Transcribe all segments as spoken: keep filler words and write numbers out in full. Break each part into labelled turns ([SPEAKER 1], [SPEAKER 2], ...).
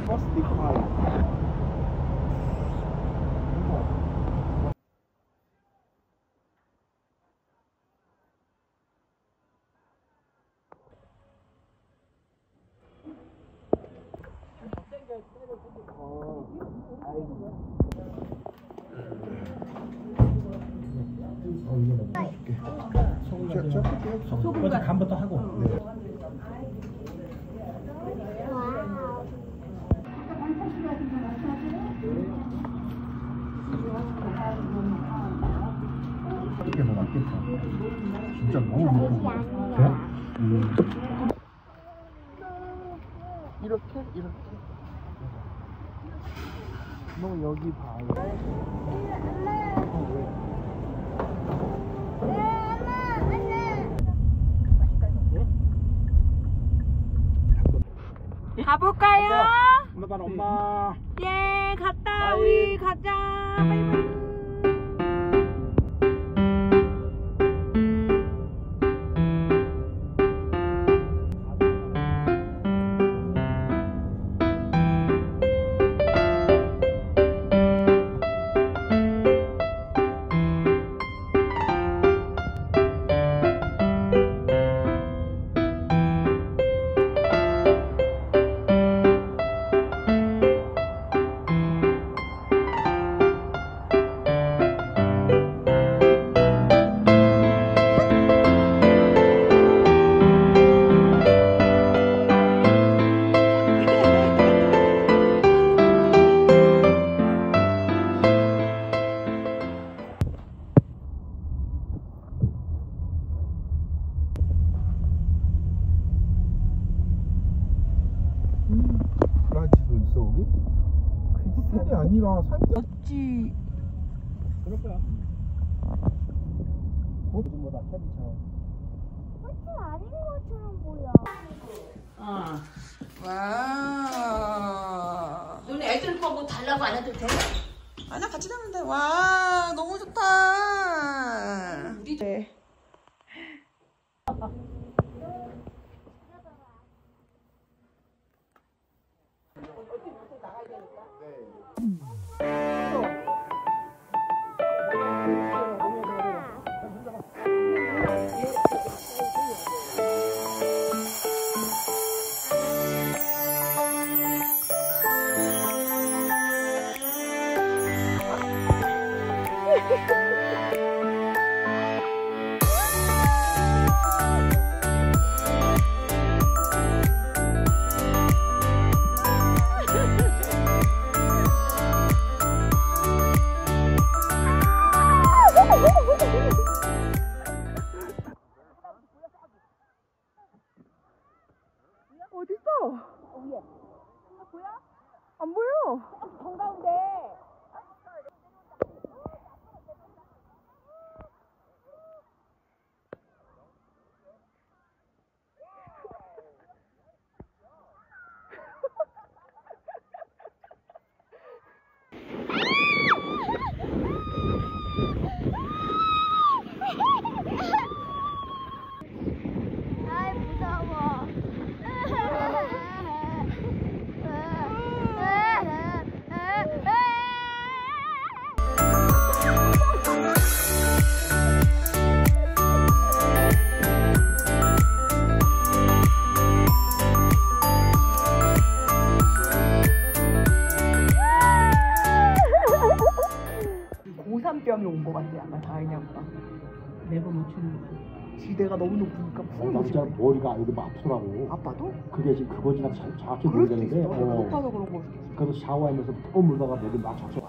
[SPEAKER 1] must be quiet.
[SPEAKER 2] 소금 간부터 하고. 네.
[SPEAKER 1] 이게 뭐 맞겠다. 진짜 너무 예쁘다. 그래? 음. 이렇게 이렇게. 너 여기 봐요.
[SPEAKER 3] 가볼까요?
[SPEAKER 1] 엄마 봐, 엄마.
[SPEAKER 3] 예, 갔다 우리 가자. 바이바이.
[SPEAKER 1] 라지도 있어 거기? 산이 아니라 산.
[SPEAKER 3] 어찌
[SPEAKER 1] 그럴 거야. 요즘보다 캐비처럼.
[SPEAKER 4] 꽃이 아닌 것처럼 보여.
[SPEAKER 3] 어.
[SPEAKER 5] 와.
[SPEAKER 3] 너네 애들 거 뭐 달라고 안 해도 돼?
[SPEAKER 5] 아니야, 같이 가면 돼. 와, 너무 좋다.
[SPEAKER 3] 우리
[SPEAKER 5] 네.
[SPEAKER 3] 어딨어? 위에. 아, 보여? 안 보여. 정가운데.
[SPEAKER 4] 아이 무서워.
[SPEAKER 3] 고산병이 온 것 같아. 약간 다행히 아빠. 매번 맞추는 거. 지대가 너무 높으니까
[SPEAKER 1] 어,
[SPEAKER 3] 푹
[SPEAKER 1] 나 진짜
[SPEAKER 3] 오시고.
[SPEAKER 1] 머리가 여기 막 아프더라고.
[SPEAKER 3] 아빠도?
[SPEAKER 1] 그게 지금 그거지 나 자- 정확히
[SPEAKER 3] 그럴 수도
[SPEAKER 1] 모르겠는데.
[SPEAKER 3] 있어.
[SPEAKER 1] 어.
[SPEAKER 3] 높아서 그런 걸 수도 있어.
[SPEAKER 1] 그래서 샤워하면서 더 물다가 머리 막 적셔.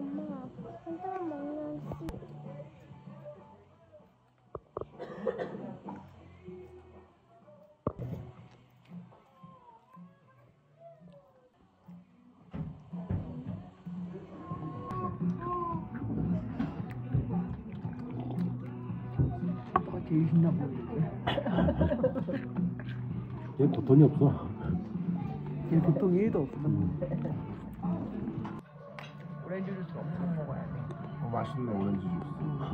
[SPEAKER 4] 엄마 혼자 먹는 씨.
[SPEAKER 3] 오빠가 제일 신나 보이는데.
[SPEAKER 1] 얘 고통이 없어.
[SPEAKER 3] 얘 고통이 일도 없어. 오렌지 주스 엄청 먹어야 돼.
[SPEAKER 2] 어, 맛있네 오렌지 주스.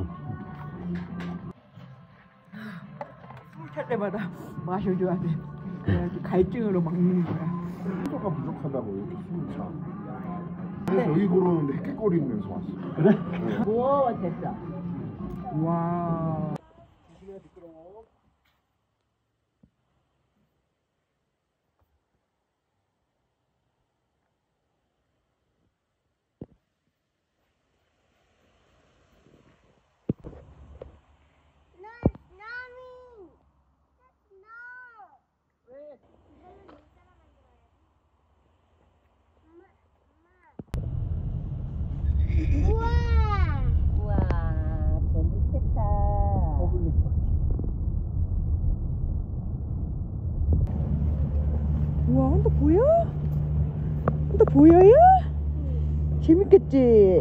[SPEAKER 3] 술 탈 때마다 마셔줘야 돼. 그래야지 갈증으로 막는 거야.
[SPEAKER 2] 소가 부족하다고 이렇게 숨을 차. 그래서 여기 걸어오는데 헥헥거리면서 왔어.
[SPEAKER 1] 그래?
[SPEAKER 3] 우와 됐어. 와.
[SPEAKER 4] No, mommy. No. 왜? 이거는 못 따라 만들어야지. 엄마, 엄마. 우와.
[SPEAKER 3] 우와 재밌겠다. 우와 한도 보여? 한도 보여요? 재밌겠지?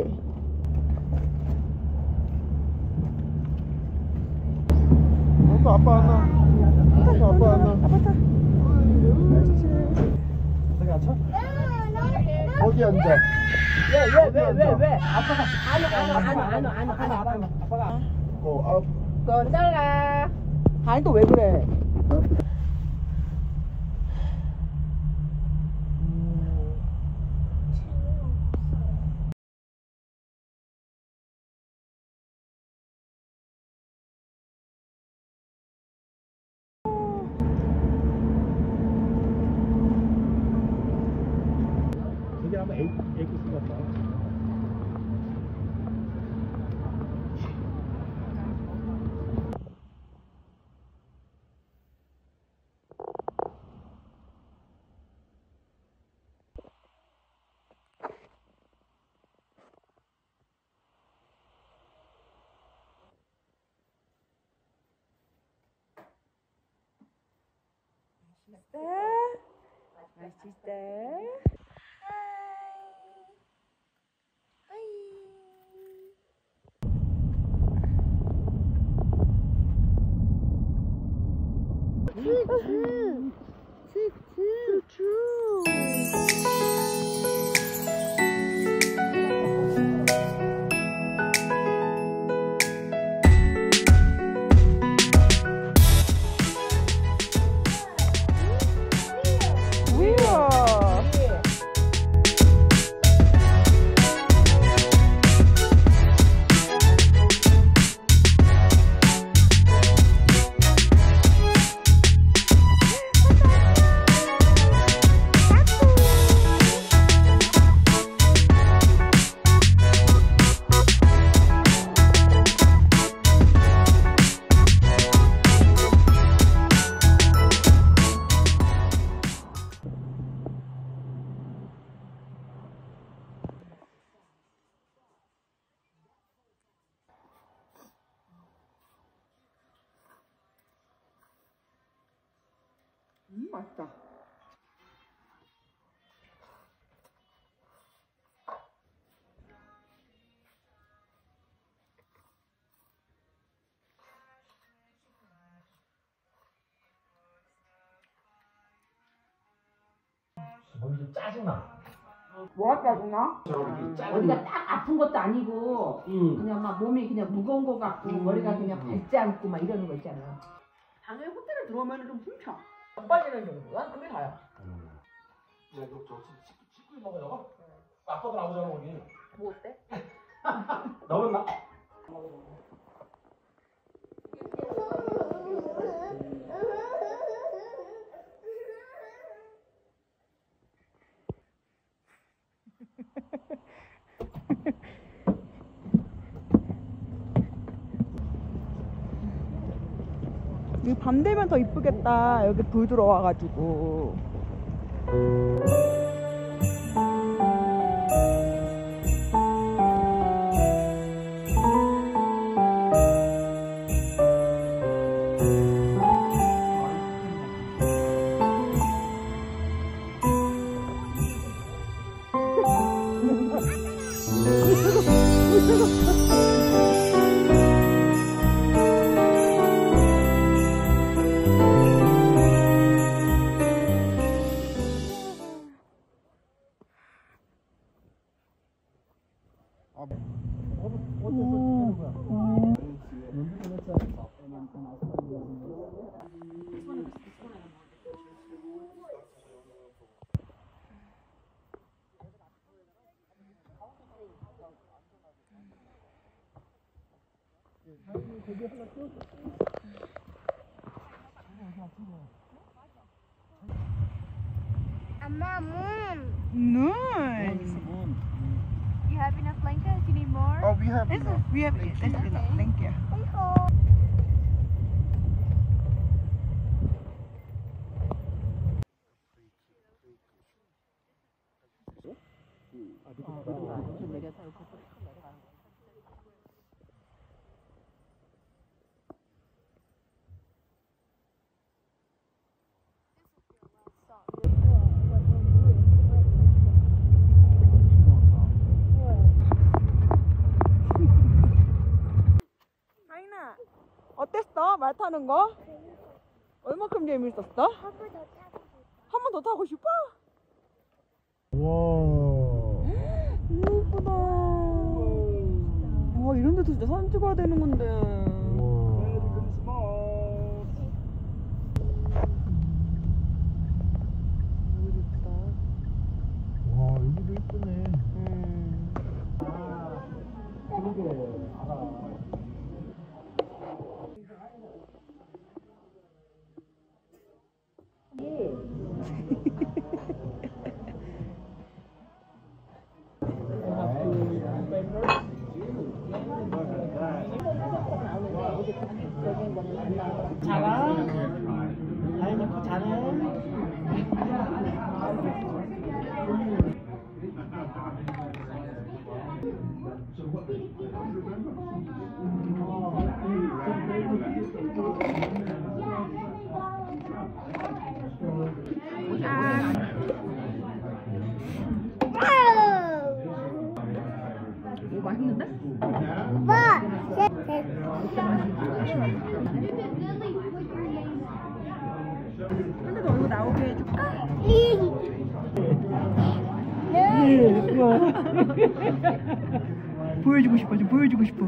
[SPEAKER 2] 엄마 아빠 안 나. 엄마 아빠 안 나.
[SPEAKER 3] 아빠 타.
[SPEAKER 1] 저기 앉혀?
[SPEAKER 2] 어디 앉아?
[SPEAKER 3] 왜왜왜왜 아빠가 안와 안와 안와 안와 안와 안와 아빠가
[SPEAKER 2] 어, 아,
[SPEAKER 3] 건 잘라. 아니 또 왜 그래?
[SPEAKER 1] 저기 아마 애, 애기 있을 것 같다.
[SPEAKER 3] 맛있다. 음 맛있다.
[SPEAKER 1] 뭔지 짜증나.
[SPEAKER 3] 뭐가 짜증나?
[SPEAKER 6] 머리가 딱 아픈 것도 아니고
[SPEAKER 1] 응.
[SPEAKER 6] 그냥 막 몸이 그냥 무거운 것 같고 머리가 그냥 밟지 않고 막 이러는 거 있잖아.
[SPEAKER 3] 당연히 호텔에 들어오면 좀 숨차. 안 빠지는 정도. 난 그게 다야.
[SPEAKER 1] 너 저 치킨 먹어 저거? 아빠도 나오잖아 거기.
[SPEAKER 3] 뭐 어때?
[SPEAKER 1] 너는 나.
[SPEAKER 3] 여기 밤 되면 더 이쁘겠다. 여기 불 들어와가지고.
[SPEAKER 4] Amma, moon.
[SPEAKER 5] Nice.
[SPEAKER 4] You have enough blankets? You need more?
[SPEAKER 2] Oh, we have
[SPEAKER 5] This is, we have it. This is enough. Thank you. 아이나, 어땠어? 말 타는 거? 얼마큼 재밌었어?
[SPEAKER 4] 한 번 더 타고 싶어.
[SPEAKER 5] 한 번 더 타고 싶어?
[SPEAKER 2] 와.
[SPEAKER 5] 예쁘다. 와, 이런 데도 진짜 사진 찍어야 되는 건데.
[SPEAKER 2] 와, 여기도 이쁘네.
[SPEAKER 5] 음.
[SPEAKER 6] 잘하. 잘 먹고 잘해.
[SPEAKER 3] 이거 맛있는데?
[SPEAKER 4] 오빠, 제, 제.
[SPEAKER 5] 근데 너 이거 나오게 해줄까? 보여주고 싶어, 좀 보여주고 싶어.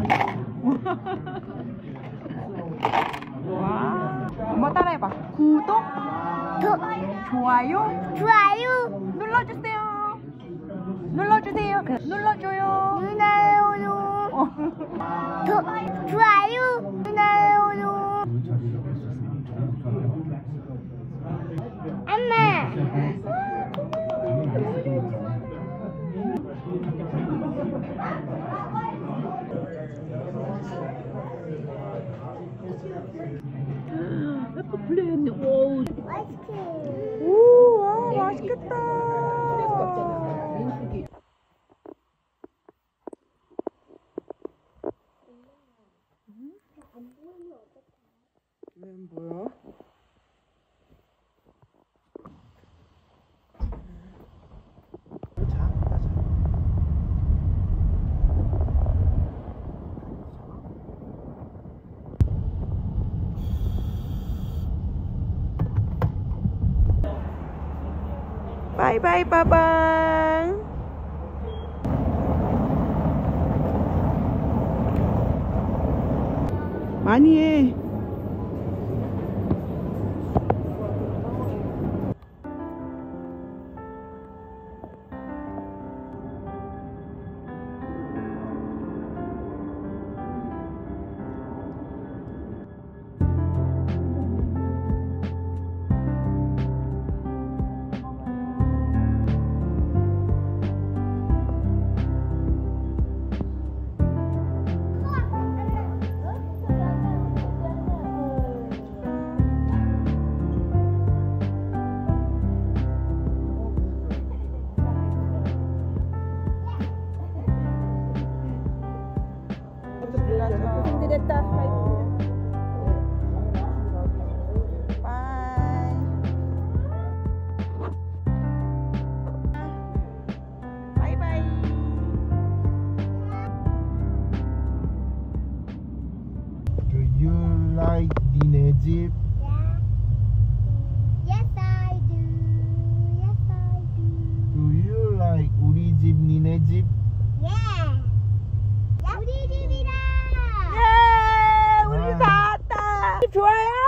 [SPEAKER 5] 와. 엄마 따라해봐. 구독,
[SPEAKER 4] 도,
[SPEAKER 5] 좋아요
[SPEAKER 4] 좋아요.
[SPEAKER 5] 눌러주세요. 눌러주세요. 그, 눌러줘요.
[SPEAKER 4] 누나요.
[SPEAKER 5] 어.
[SPEAKER 4] 도, 좋아요. 누나요. 엄마.
[SPEAKER 3] 플레이했네. 오.
[SPEAKER 4] 아이스크림.
[SPEAKER 5] 오, 와, 맛있겠다.
[SPEAKER 3] 민수기.
[SPEAKER 5] 웬 뭐야? 바이바이 빠방. 많이 해. 준비됐다. 바이. 바이바이. 좋아요?